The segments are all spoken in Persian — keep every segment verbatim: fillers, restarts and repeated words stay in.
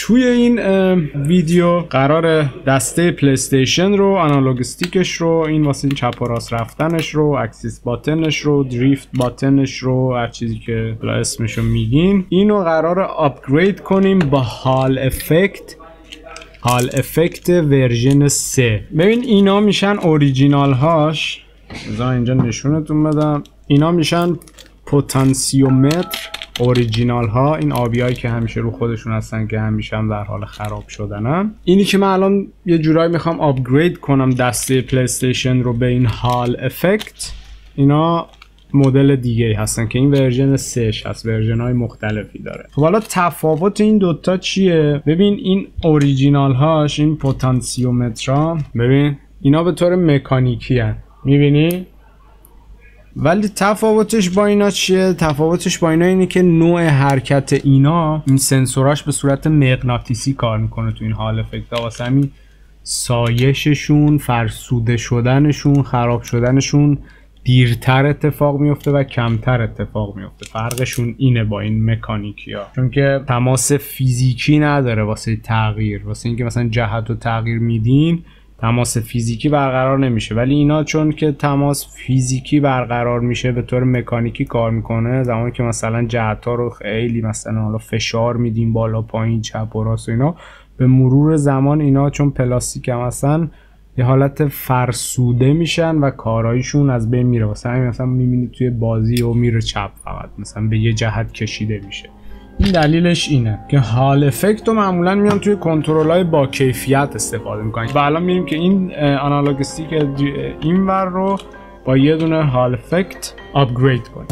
توی این ویدیو قرار دسته پلی استیشن رو، آنالوگ استیکش رو، این واسه این چپ و راست رفتنش رو، اکسیس باتنش رو، دریفت باتنش رو، هر چیزی که بلا اسمشو میگین، اینو قرار آپگرید کنیم با هال افکت هال افکت ورژن سه. ببین اینا میشن اوریجینال هاش، بذار اینجا نشونتون بدم. اینا میشن پتانسیومتر اوریجینال ها، این آبی هایی که همیشه رو خودشون هستن که همیشه هم در حال خراب شدنن. اینی که من الان یه جورایی میخوام آپگرید کنم دسته پلی استیشن رو به این هال افکت، اینا مدل دیگه هستن که این ورژن سه هست، ورژن های مختلفی داره. خب حالا تفاوت این دوتا چیه؟ ببین این اوریجینال هاش، این پتانسیومترها، ببین اینا به طور مکانیکی هست، میبینی؟ ولی تفاوتش با اینا چیه؟ تفاوتش با اینا اینه که نوع حرکت اینا، این سنسوراش به صورت مغناطیسی کار میکنه تو این هال افکت ها، واسه همین سایششون، فرسوده شدنشون، خراب شدنشون دیرتر اتفاق میفته و کمتر اتفاق میفته. فرقشون اینه با این مکانیکی ها، چون که تماس فیزیکی نداره واسه تغییر، واسه اینکه مثلا جهت و تغییر میدین تماس فیزیکی برقرار نمیشه. ولی اینا چون که تماس فیزیکی برقرار میشه به طور مکانیکی کار میکنه، زمانی که مثلا جهت ها رو خیلی مثلا حالا فشار میدیم بالا پایین چپ و راست و اینا، به مرور زمان اینا چون پلاستیک هم هستن یه حالت فرسوده میشن و کارایشون از بین میره. واسه همین مثلا میبینید توی بازی و میره چپ، فقط مثلا به یه جهت کشیده میشه. این دلیلش اینه که هال افکت رو معمولا میان توی کنترل های با کیفیت استفاده میکنن و الان میریم که این آنالوگ استیک این ور رو با یه دونه هال افکت آپگرید کنیم.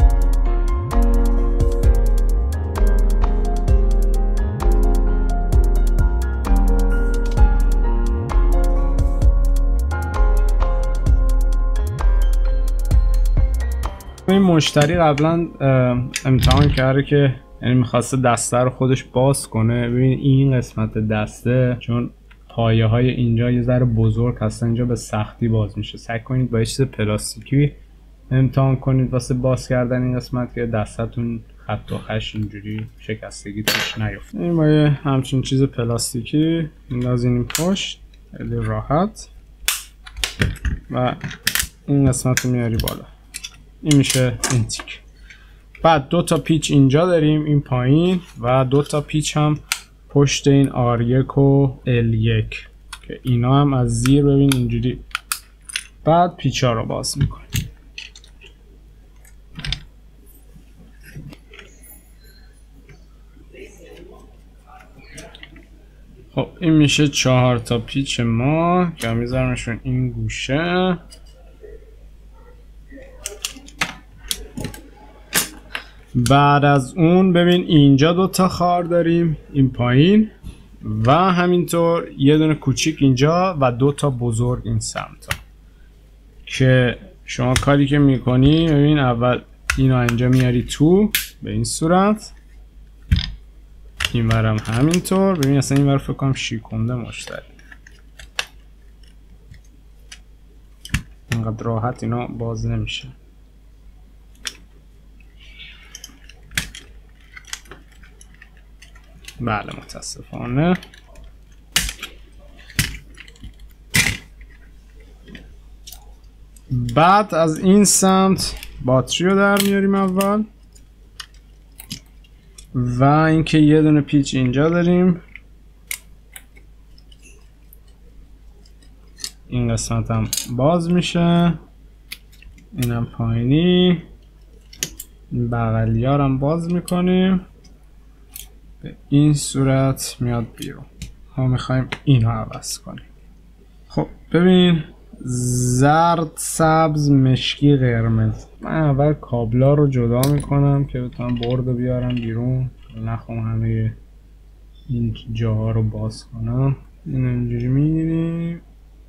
این مشتری قبلا امتحان کرده که یعنی میخواسته دسته رو خودش باز کنه. ببین این قسمت دسته چون پایه های اینجا یه ذره بزرگ هستن، اینجا به سختی باز میشه. سعی کنید با یه چیز پلاستیکی امتحان کنید واسه باز کردن این قسمت که دستتون خط و خش اینجوری شکستگی توش نیفته. این با یه همچین چیز پلاستیکی میندازین پشت خیلی راحت و این قسمت رو میاری بالا. این میشه این تیک. بعد دو تا پیچ اینجا داریم این پایین و دو تا پیچ هم پشت این آر یک و ال یک که اینا هم از زیر ببین اینجوری. بعد پیچ ها رو باز میکنیم. خب این میشه چهار تا پیچ ما که میذارمشون این گوشه. بعد از اون ببین اینجا دوتا خار داریم این پایین و همینطور یه دونه کوچیک اینجا و دوتا بزرگ این سمت ها که شما کاری که میکنی ببین اول اینو اینجا میاری تو به این صورت، این ورم همینطور. ببین اصلا این ور فکر کنم شیکونده مشتری، اینقدر راحت اینا باز نمیشه. بله متاسفانه. بعد از این سمت باتری رو در میاریم اول و اینکه یه دونه پیچ اینجا داریم، این قسمت هم باز میشه، اینم پایینی، این بغلی ها هم باز میکنیم به این صورت میاد بیرون. ما میخوایم اینو عوض کنیم. خب ببین زرد، سبز، مشکی، قرمز. من اول کابلا رو جدا میکنم که بتونم برد بیارم بیرون، نخوام همه این جاها رو باز کنم. این اینجوری میگیریم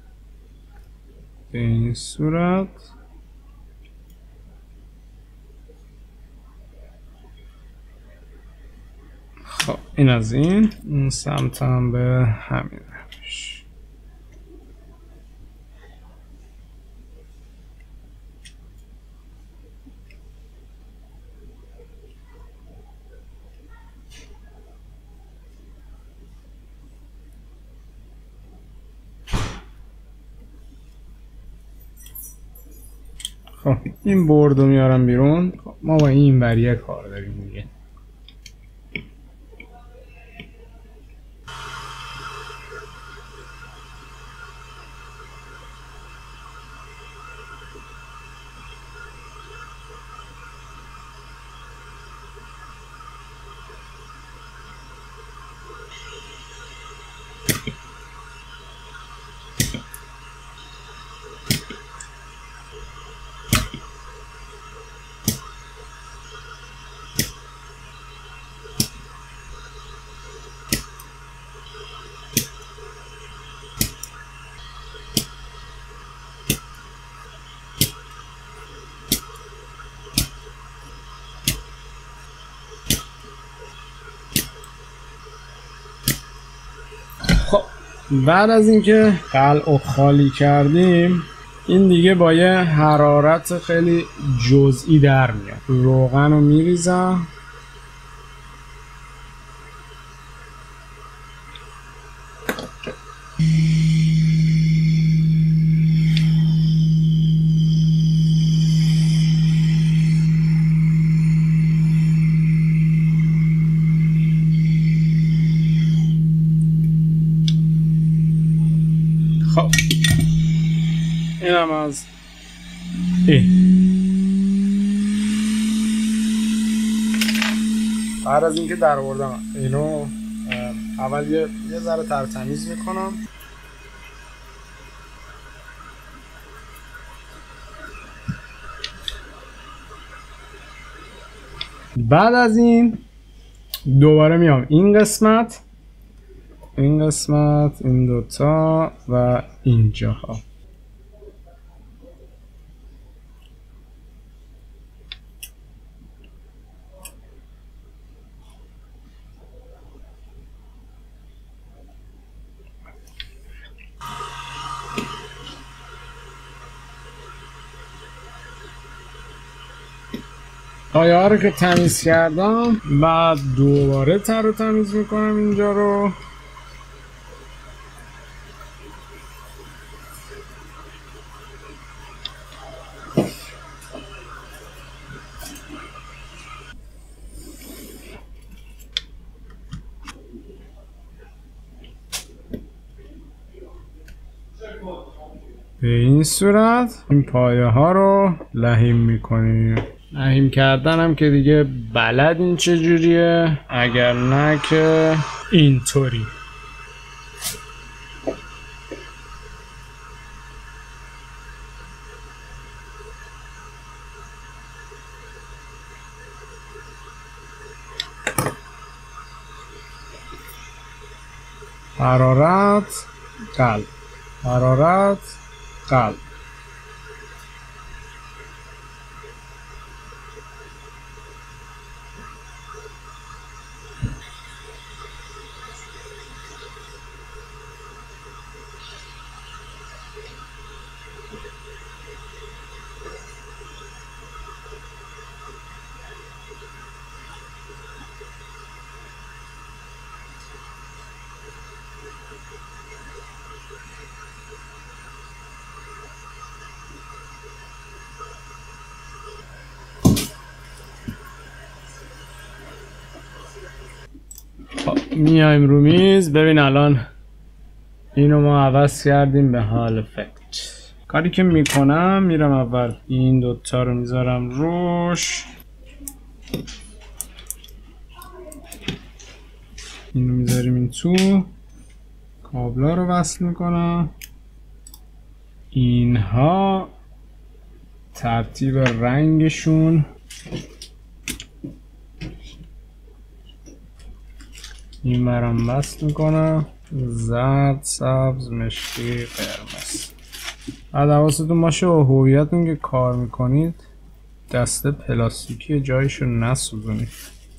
به این صورت. خب این از این این سمت هم به همین روش. خب این بردو میارم بیرون. ما با این وریه کار داریم دیگه. خب بعد از اینکه قلعو خالی کردیم، این دیگه با یه حرارت خیلی جزئی در میاد. روغن رو میریزم. خب اینم از این. بعد از اینکه در آوردم اینو اول یه یه ذره تر تمیز میکنم. بعد از این دوباره میام این قسمت، این قسمت، این دوتا و اینجاها. آیه ها رو که تمیز کردم، بعد دوباره تر رو تمیز میکنم اینجا رو. به این صورت این پایه ها رو لحیم میکنیم. لحیم کردن هم که دیگه بلدین چجوریه، اگر نه که اینطوری. حرارت قلب، حرارت قلب. میایم رو میز. ببین الان اینو ما عوض کردیم به هال افکت. کاری که میکنم میرم اول این دوتا رو میذارم روش، اینو میذاریم این تو، کابلا رو وصل میکنم. اینها ترتیب رنگشون این برم وصل میکنم، زرد، سبز، مشکی، قرمز. بعد حواستون باشه با هویتون که کار میکنید دسته پلاستیکی جایشو نسوزونید.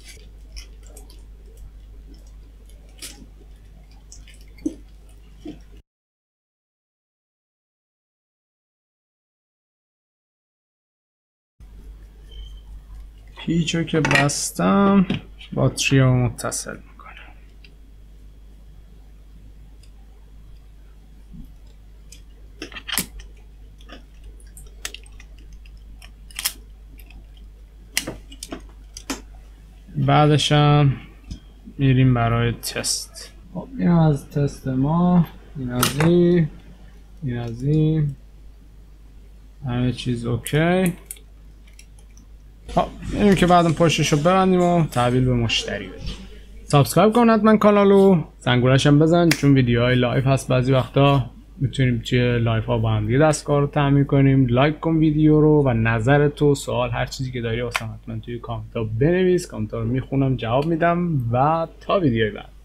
پیچو که بستم، باتری رو متصل میکنم. بعدش هم میریم برای تست. خب این از تست ما، این از این این از این همه چیز اوکی. خب میریم که بعدم پشتش رو ببندیم و تحویل به مشتری بدیم. سابسکرایب کن حتما کانالو، زنگولش هم بزن چون ویدیوهای لایف هست بعضی وقتا میتونیم توی لایف ها با هم دیگه دستگاه رو تعمیر کنیم. لایک کن ویدیو رو و نظر تو، سوال، هر چیزی که داری واسه حتما توی کامنت ها بنویس. کامنت ها رو میخونم، جواب میدم. و تا ویدیوی بعد.